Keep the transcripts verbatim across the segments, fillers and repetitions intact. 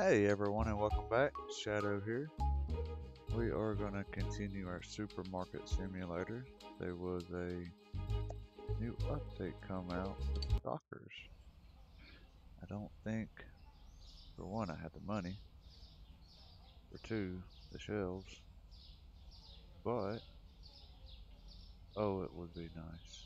Hey everyone and welcome back. Shadow here. We are going to continue our supermarket simulator. There was a new update come out with Dockers. I don't think, for one, I had the money. For two, the shelves. But, oh, it would be nice.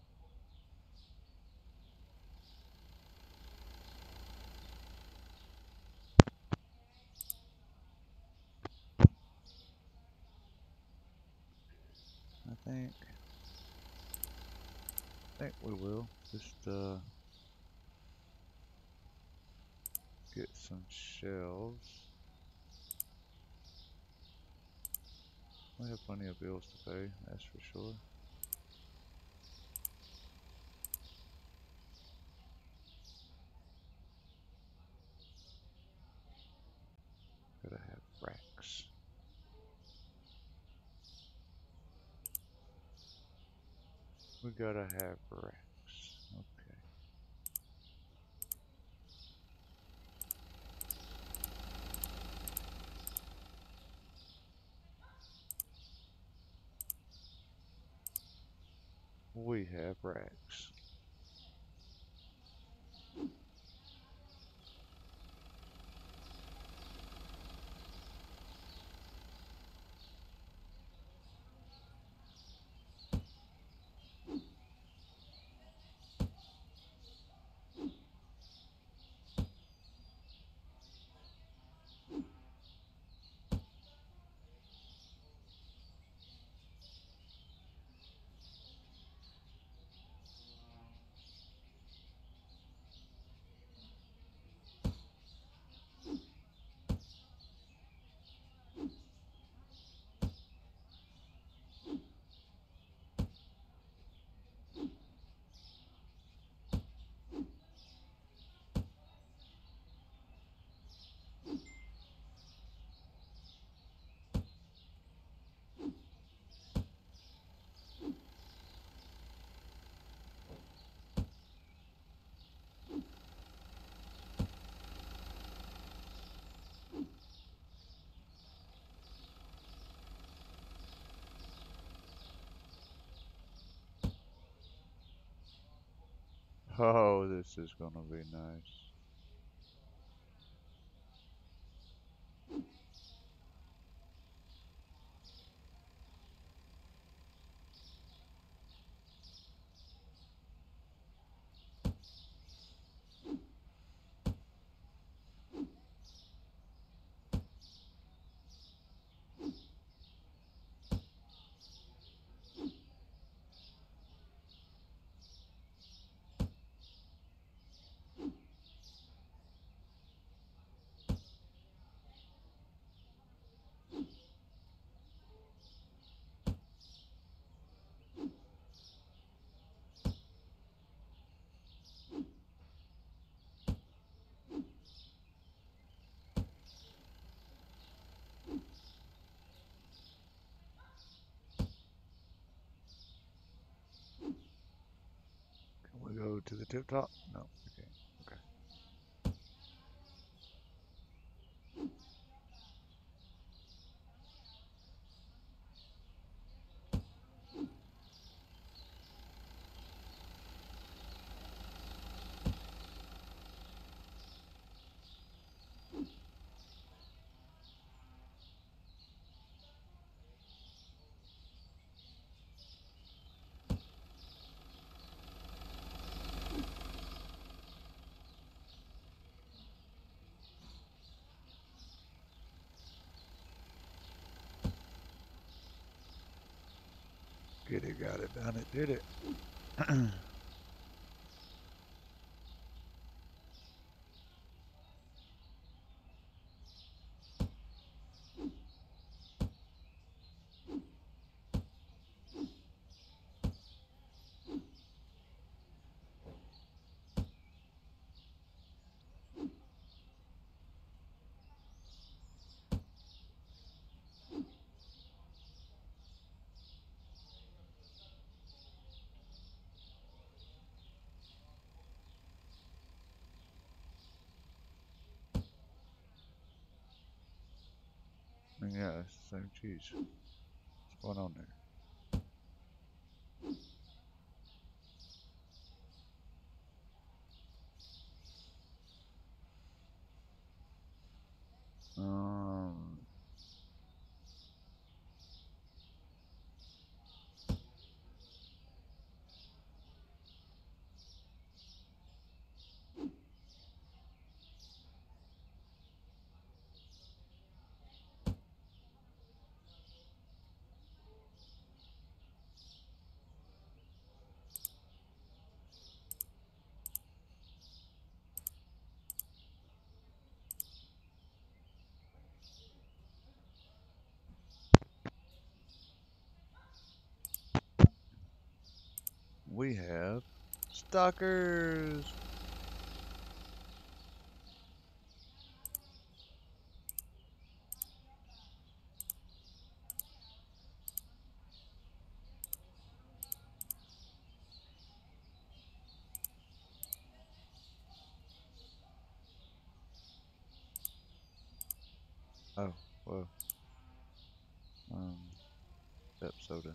I think, I think we will. Just, uh, get some shelves. We have plenty of bills to pay, that's for sure. Gotta have racks. We gotta have racks. Okay. We have racks. Oh, this is gonna be nice. Can we go to the tip top? No, we can't. Okay. Get it, got it, done it, did it. Yeah, it's the same cheese. What's going on there? Um, we have stalkers. Oh, well, um, Pep soda.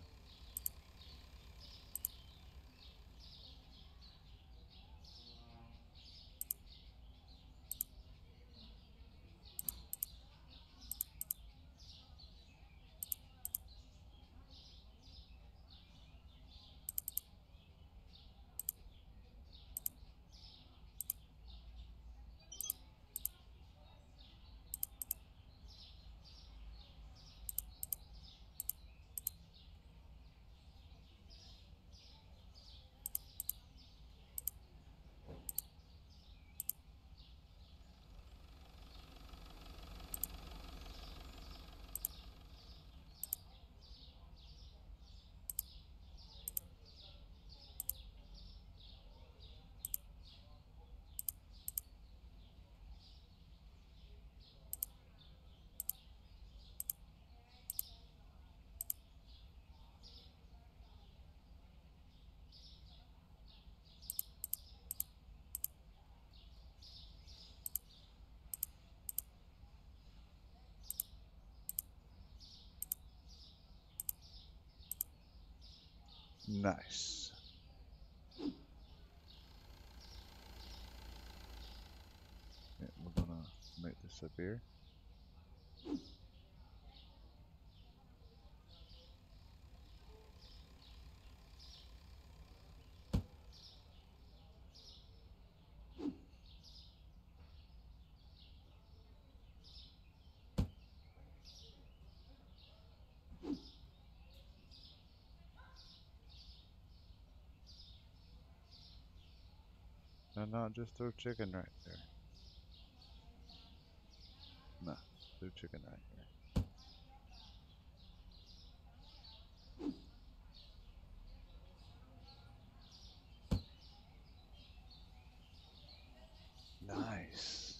Nice. Yeah, we're gonna make this up here. No, no, just throw chicken right there. No, throw chicken right here. Nice.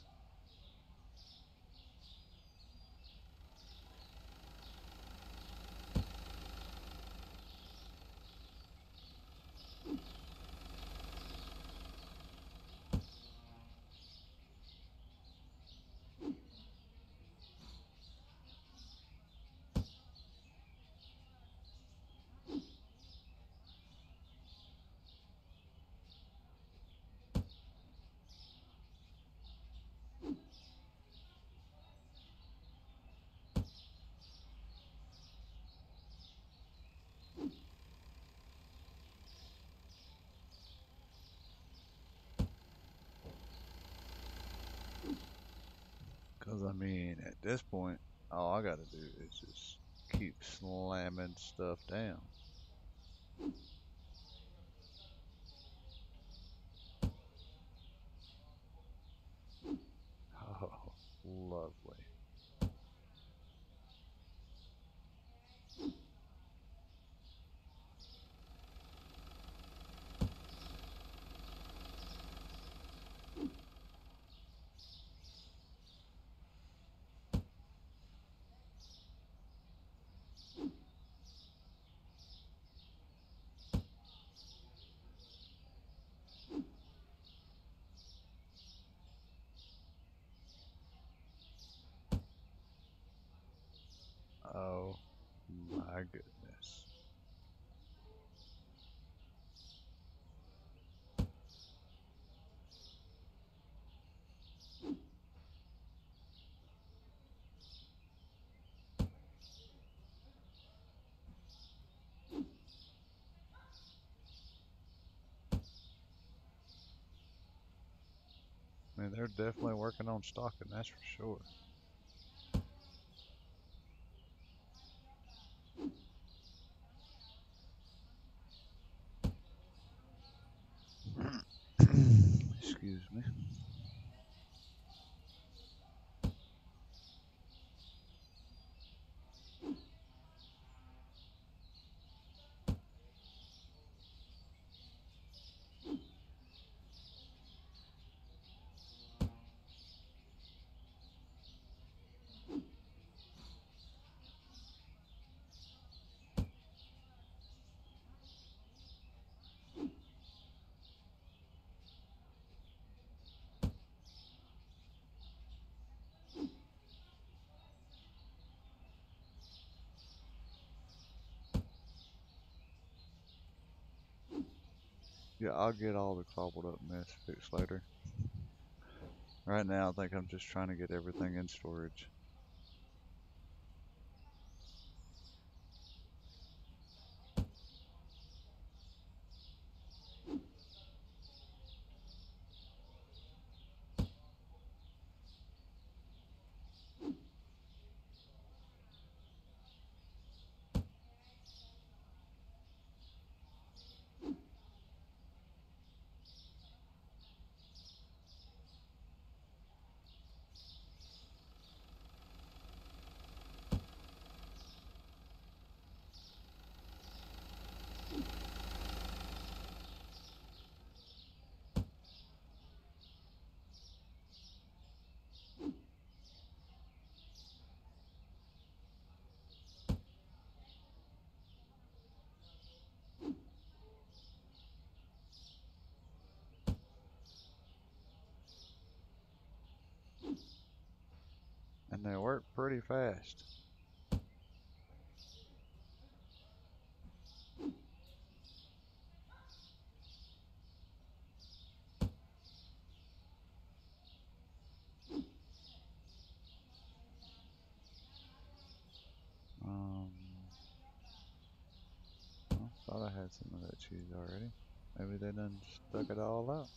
Cause I mean, at this point, all I gotta do is just keep slamming stuff down. Oh, lovely. my goodness. I mean, they're definitely working on stocking, that's for sure. Excuse me. Yeah, I'll get all the cobbled up mess fixed later. Right now, I think I'm just trying to get everything in storage. And they work pretty fast. Um, I thought I had some of that cheese already. Maybe they done stuck it all out.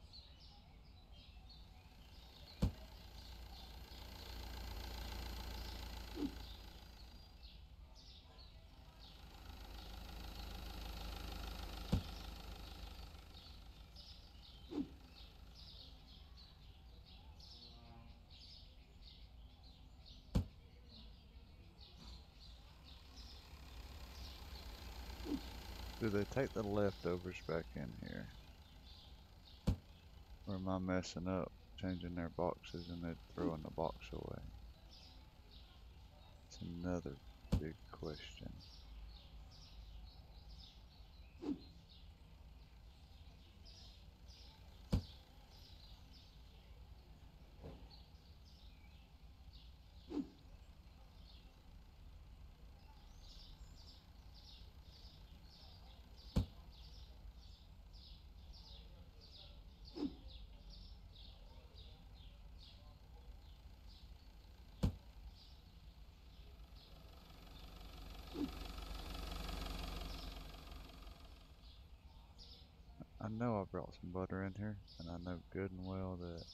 Do they take the leftovers back in here? Or am I messing up, changing their boxes and then throwing the box away? It's another big question. I know I brought some butter in here, and I know good and well that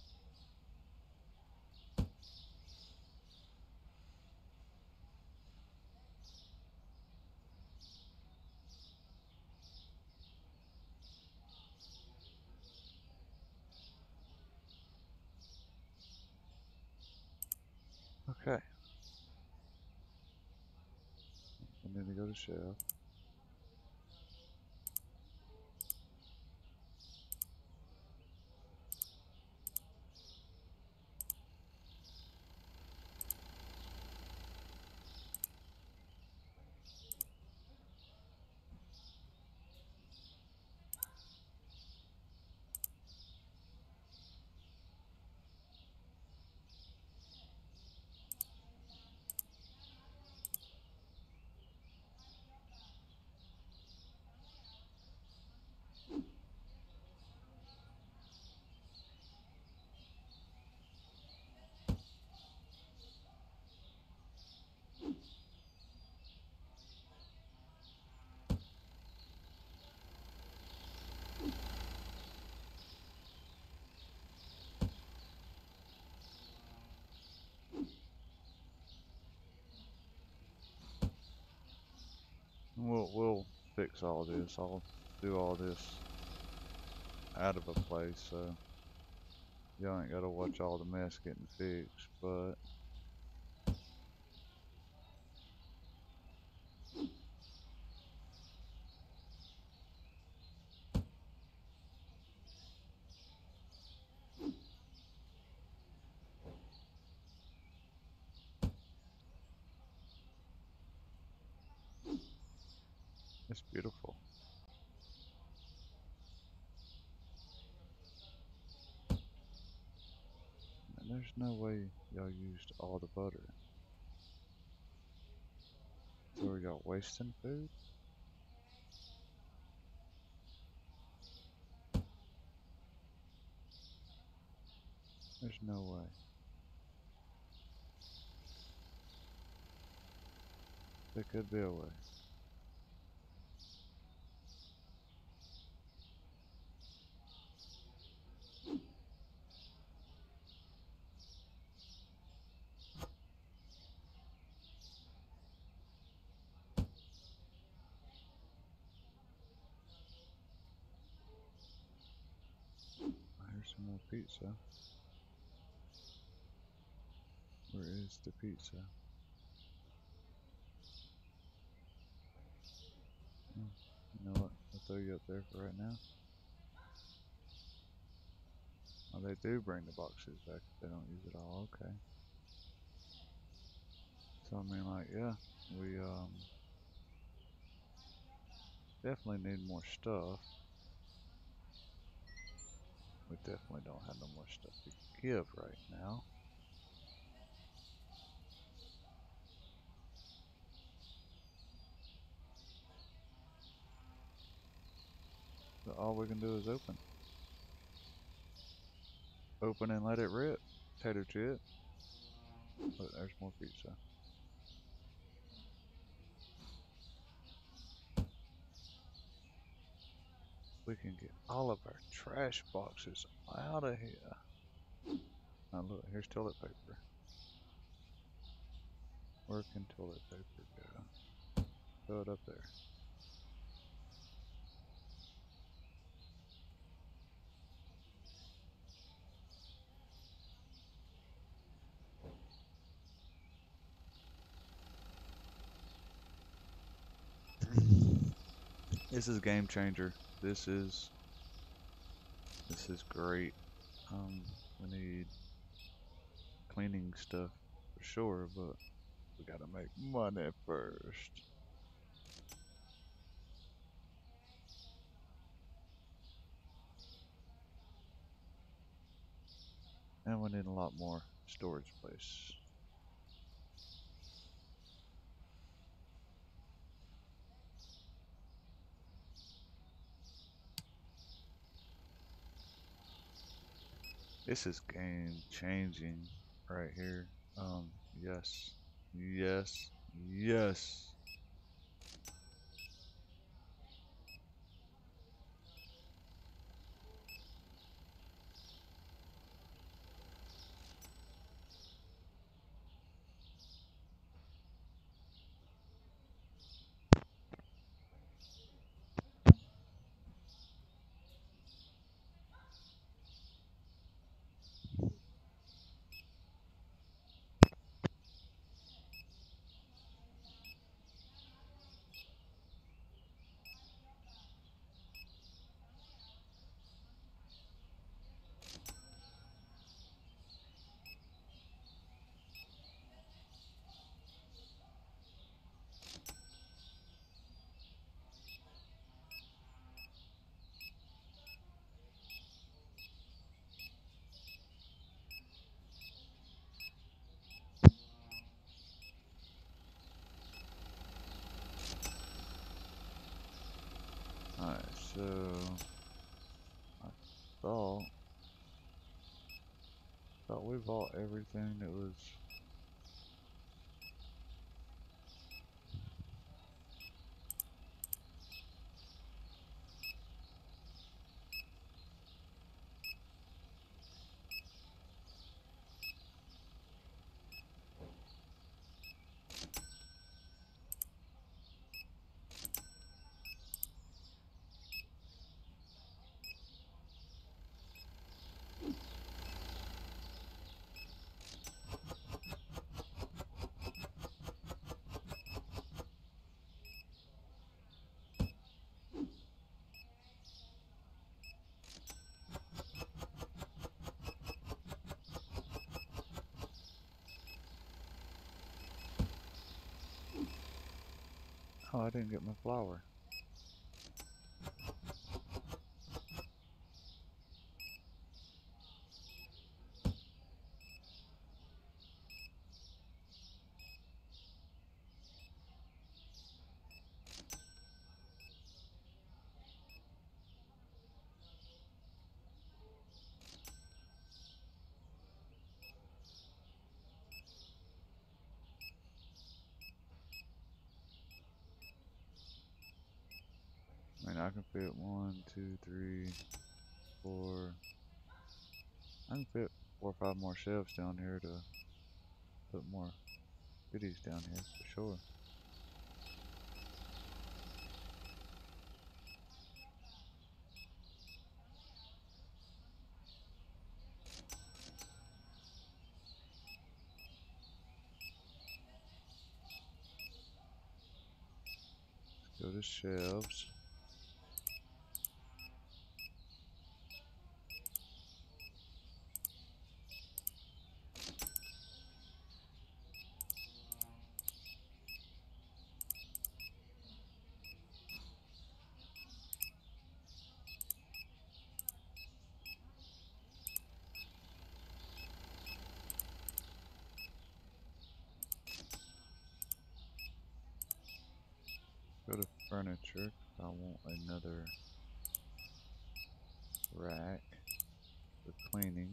okay. I need to go to shelf. fix all this. I'll do all this out of a place, so y'all ain't gotta watch all the mess getting fixed, but it's beautiful. And there's no way y'all used all the butter. So are y'all wasting food? There's no way. There could be a way. Here's some more pizza. Where is the pizza? Oh, you know what? I'll throw you up there for right now. Oh, they do bring the boxes back if they don't use it all. Okay. So I mean, like, yeah, we um definitely need more stuff. We definitely don't have no more stuff to give right now. So all we can do is open. Open and let it rip. Tater chip. But there's more pizza. We can get all of our trash boxes out of here. Now look, here's toilet paper. Where can toilet paper go? Throw it up there. This is game changer. This is this is great. Um, we need cleaning stuff for sure, but we gotta make money first. And we need a lot more storage place. This is game changing right here. Um, yes, yes, yes. Alright, so I thought thought we bought everything that was Oh, I didn't get my flower. I mean, I can fit one, two, three, four. I can fit four or five more shelves down here to put more goodies down here for sure. Let's go to shelves. Go to furniture. I want another rack for cleaning.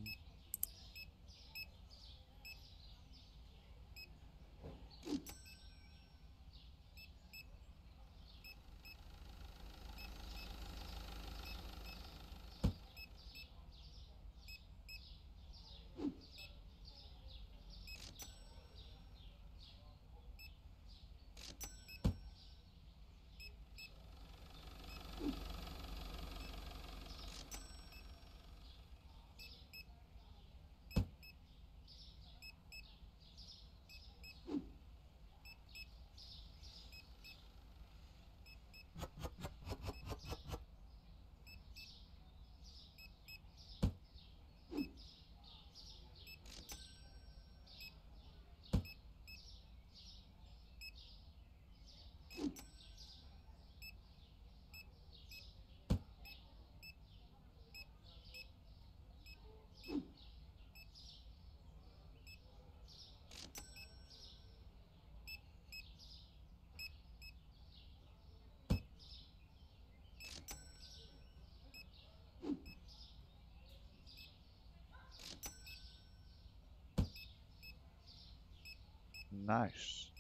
Nice.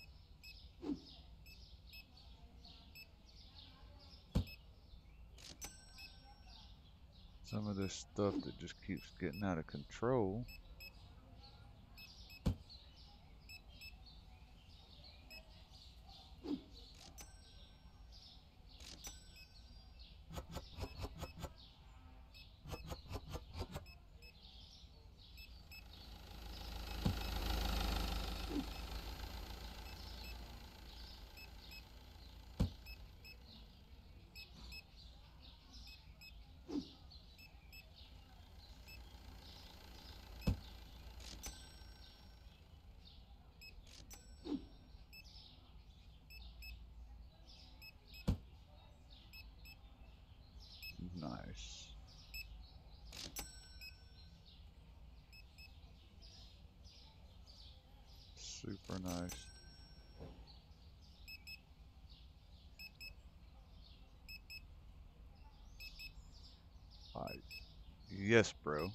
Some of this stuff that just keeps getting out of control. Nice. Super nice. Alright. Yes, bro.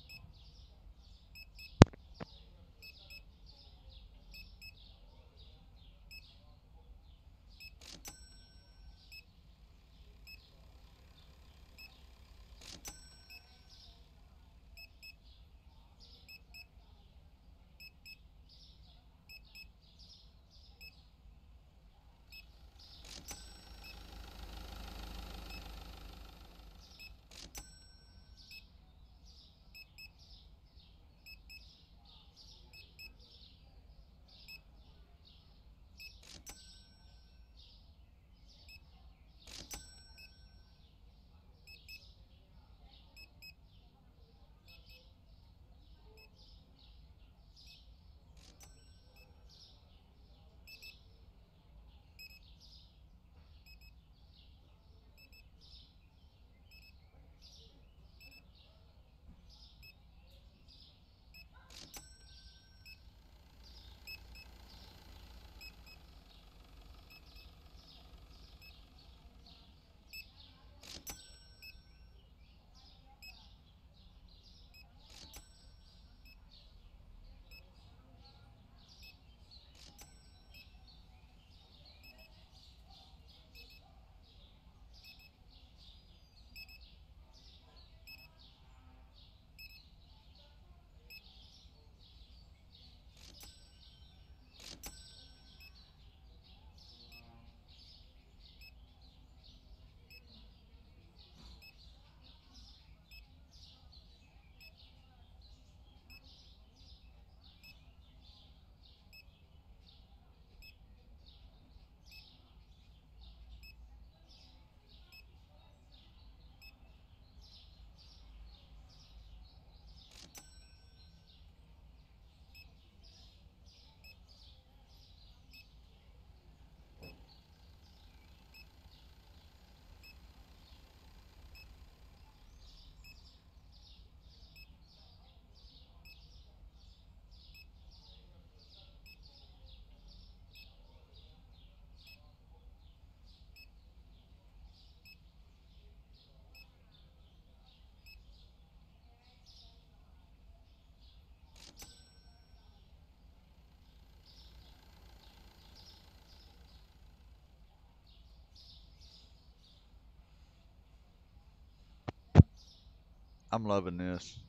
I'm loving this.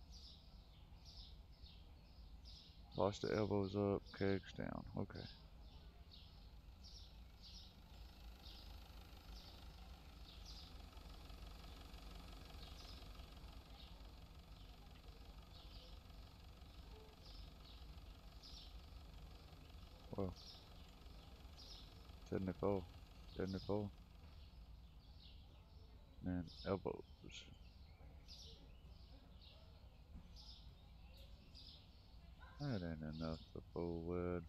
Wash the elbows up, kegs down. Okay. Whoa. seventy-four. seventy-four. And elbows. That ain't enough for full wood.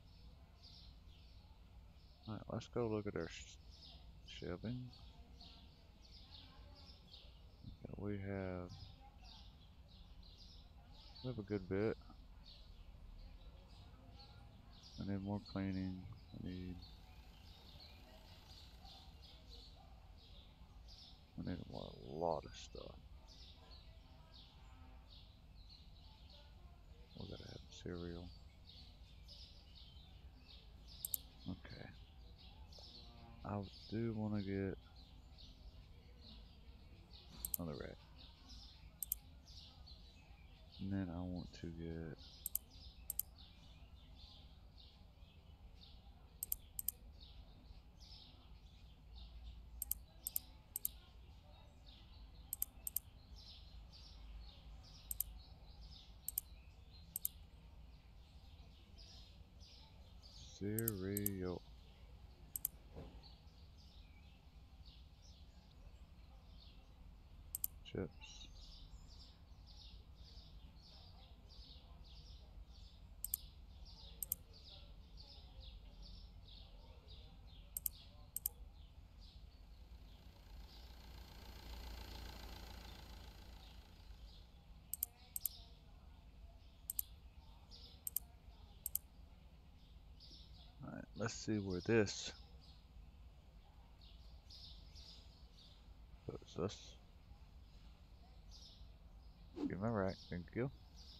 Alright, let's go look at our shelving. Okay, we have we have a good bit. I need more cleaning. I need I need a lot, a lot of stuff. We gotta have cereal. Okay. I do want to get another rack. And then I want to get cereal. Chips. Alright, let's see where this puts us. Give me a rack, thank you.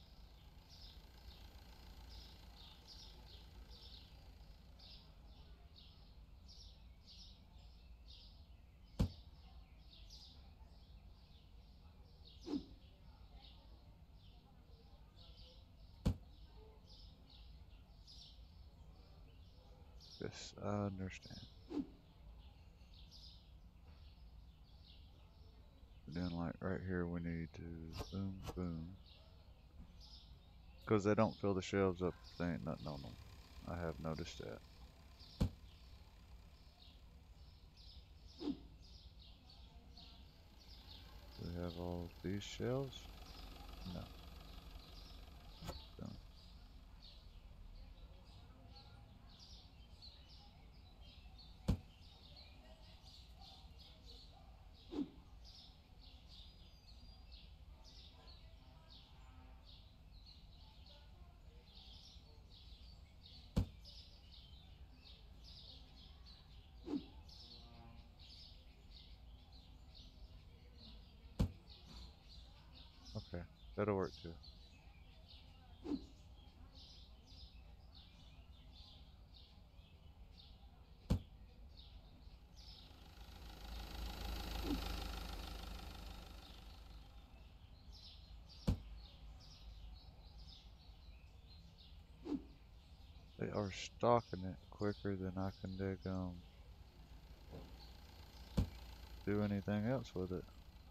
Yes, I understand. Then like right here we need to boom boom. Because they don't fill the shelves up if they ain't nothing on them. I have noticed that. Do we have all these shelves? No. Don't. Okay, that'll work too. They are stocking it quicker than I can dig um do anything else with it.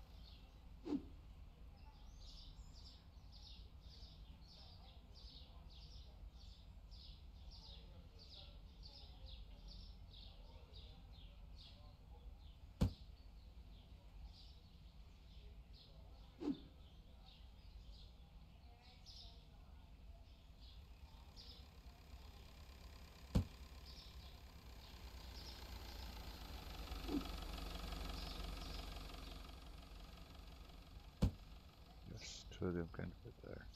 Yes, two of them can fit there.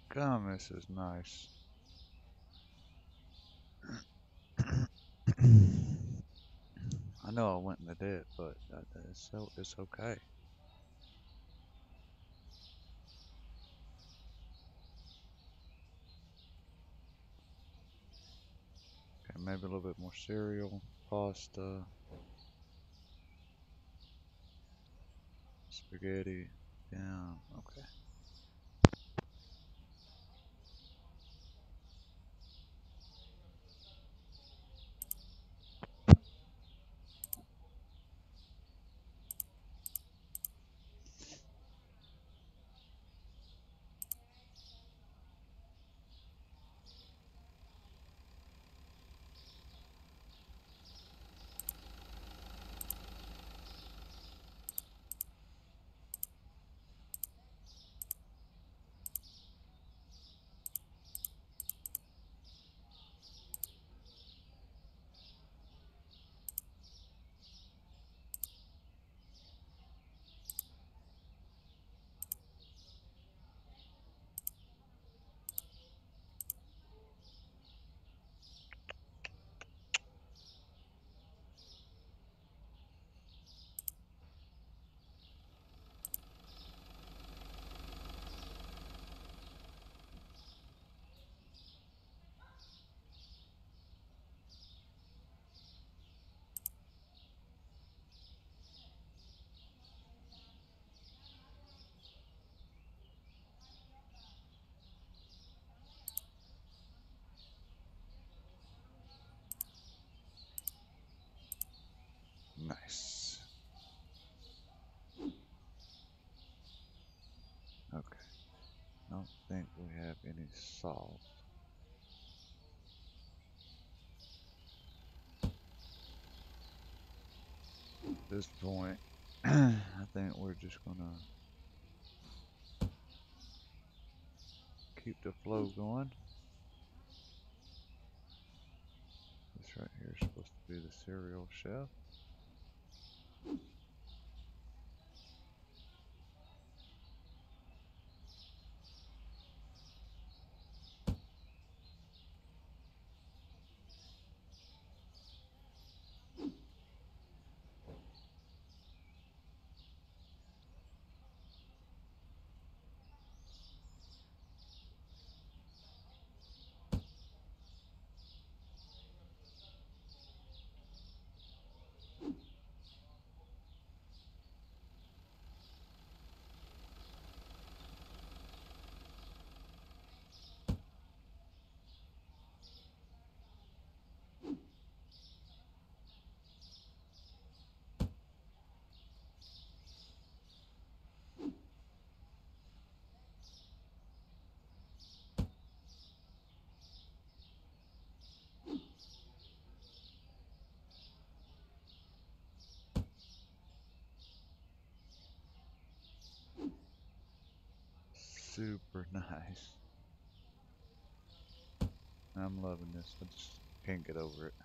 Gum, this is nice. I know I went in the debt, but uh, it's so it's okay. Okay, maybe a little bit more cereal, pasta, spaghetti. Yeah, okay. Nice. Okay. I don't think we have any salt. At this point, I think we're just gonna keep the flow going. This right here is supposed to be the cereal chef. Super nice. I'm loving this. I just can't get over it.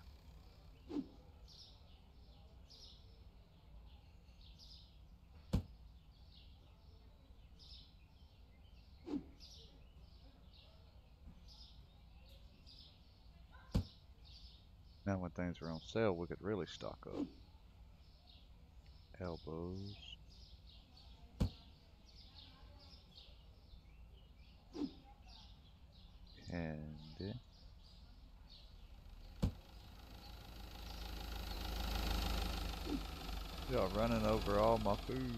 Now when things are on sale, we could really stock up. Elbows. Candy. Y'all running over all my food.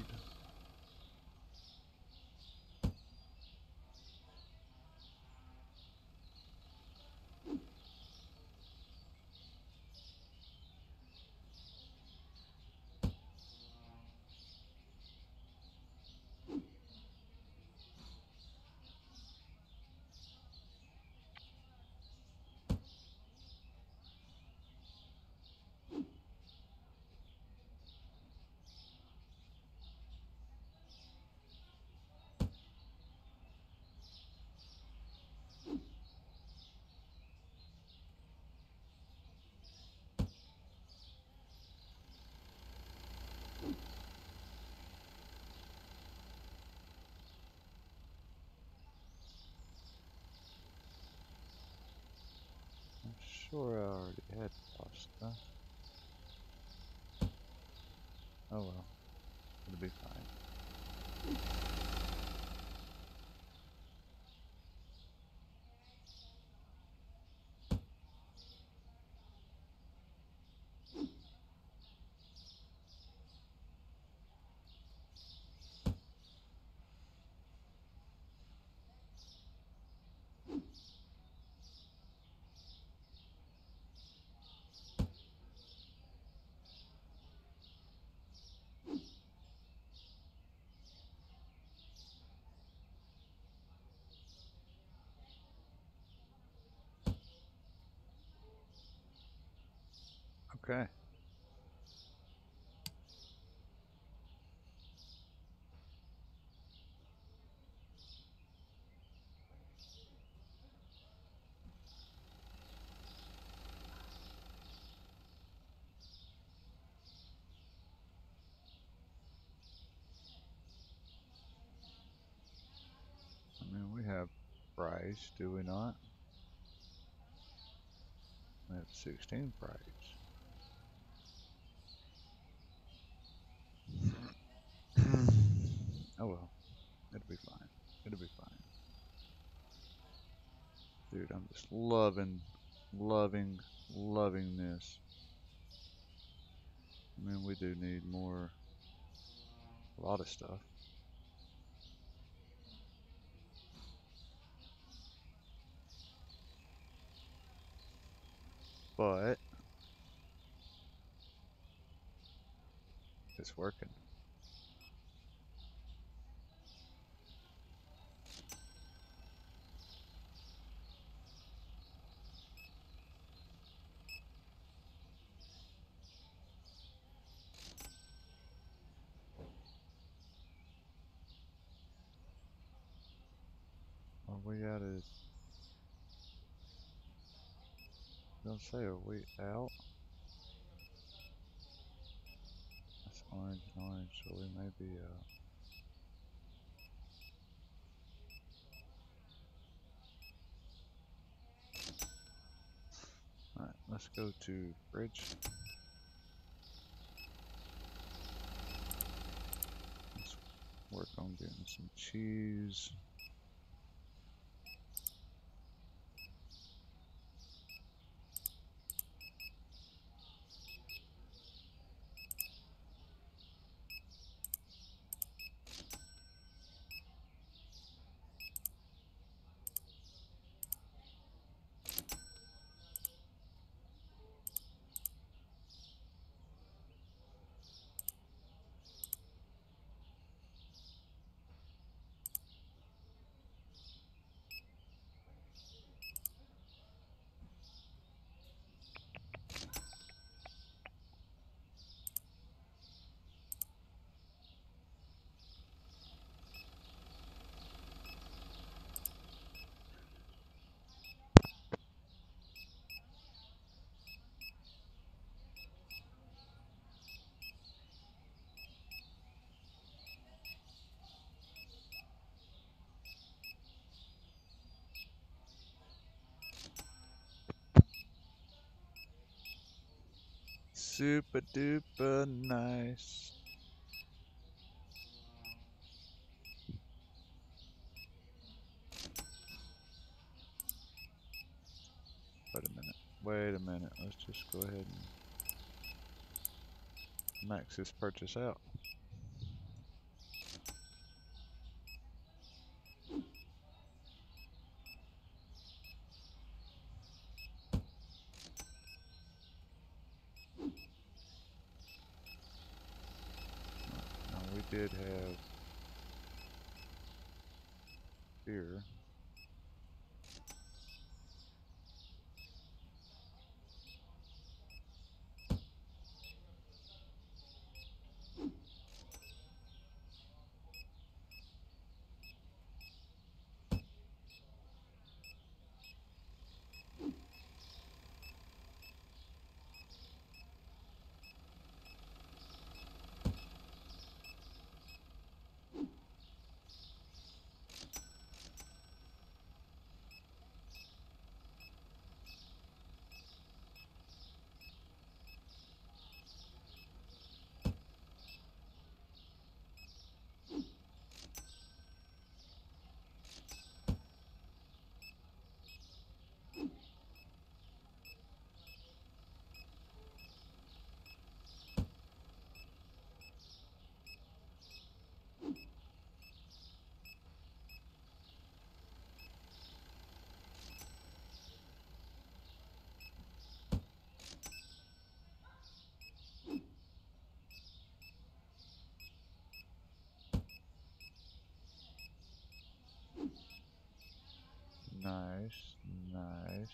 sure I already had pasta. Oh well, it'll be fine. Okay. I mean, we have rice, do we not? We have sixteen fries. Oh well, it'll be fine. It'll be fine. Dude, I'm just loving, loving, loving this. I mean, we do need more, a lot of stuff. But it's working. Are we out of, don't say, are we out? That's orange and orange, so we may be out. Alright, let's go to fridge. Let's work on getting some cheese. Super duper nice. Wait a minute. Wait a minute. Let's just go ahead and max this purchase out. Now we did have beer. Nice, nice.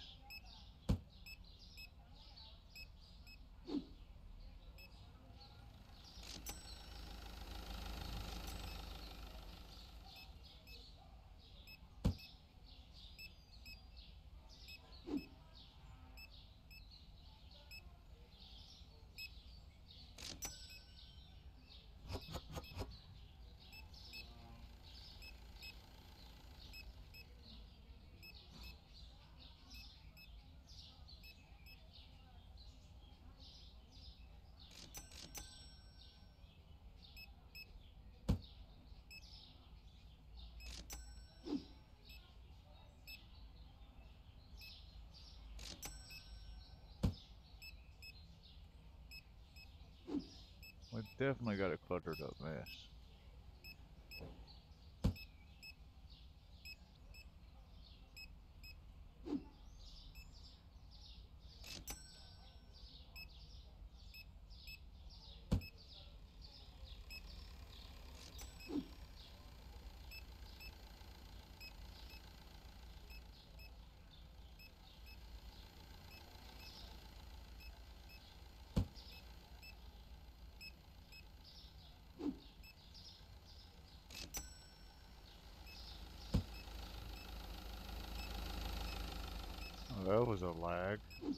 We definitely got a cluttered up mess. Oh, that was a lag.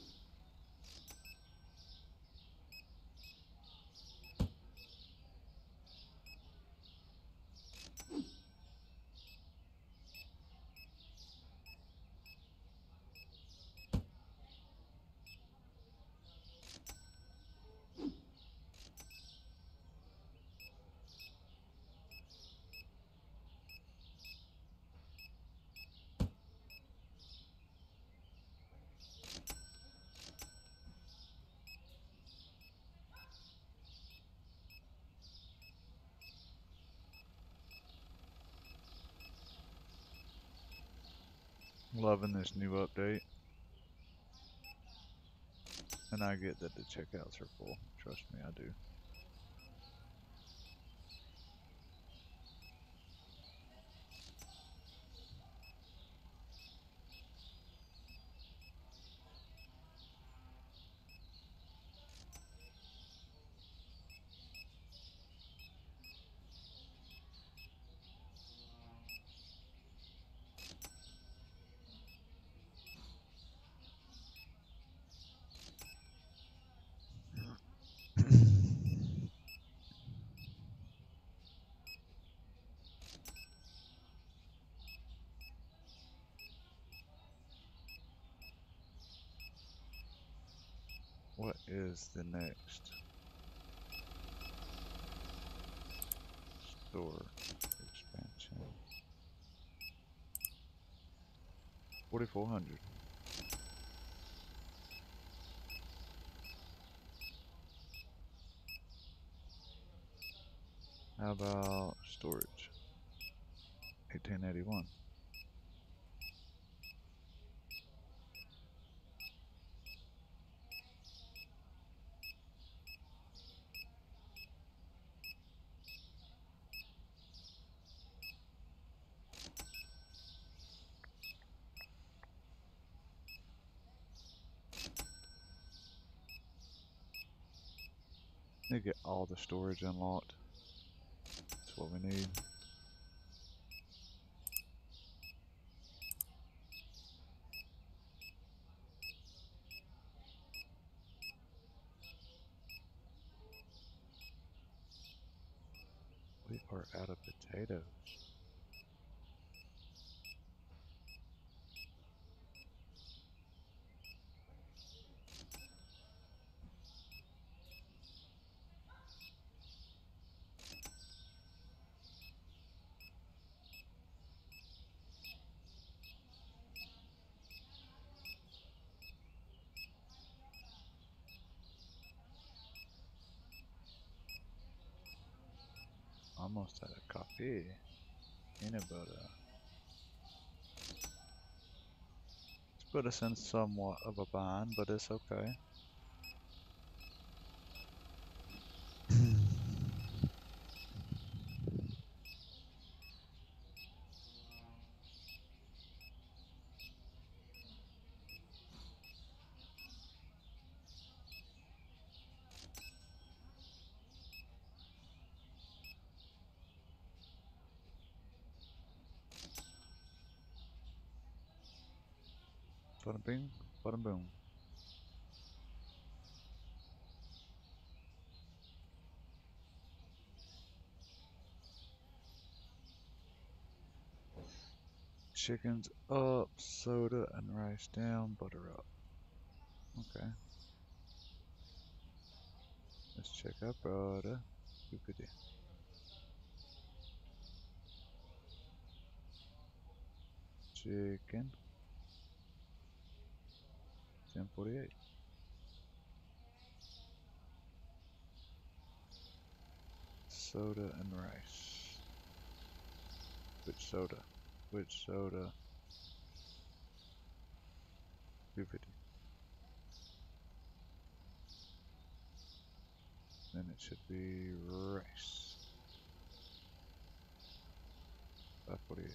Loving this new update. And I get that the checkouts are full. Trust me, I do. What is the next store expansion? forty-four hundred. How about storage? eighteen eighty-one. Need to get all the storage unlocked. That's what we need. We are out of potatoes. Almost out of coffee. Peanut butter. It's put us in somewhat of a bind, but it's okay. Bada bing, bada boom. Chickens up, soda and rice down, butter up. Okay. Let's check our brother. Doopity. Chicken. ten forty-eight. Soda and rice. Which soda? Which soda? Doopity. Then it should be rice. five forty-eight.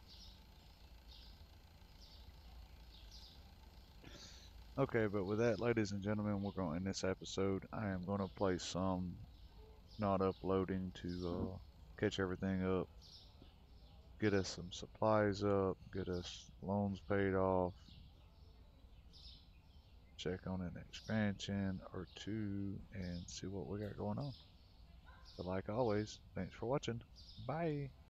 Okay, but with that, ladies and gentlemen, we're going to end this episode. I am going to play some not uploading to uh, catch everything up, get us some supplies up, get us loans paid off, check on an expansion or two, and see what we got going on. But like always, thanks for watching. Bye.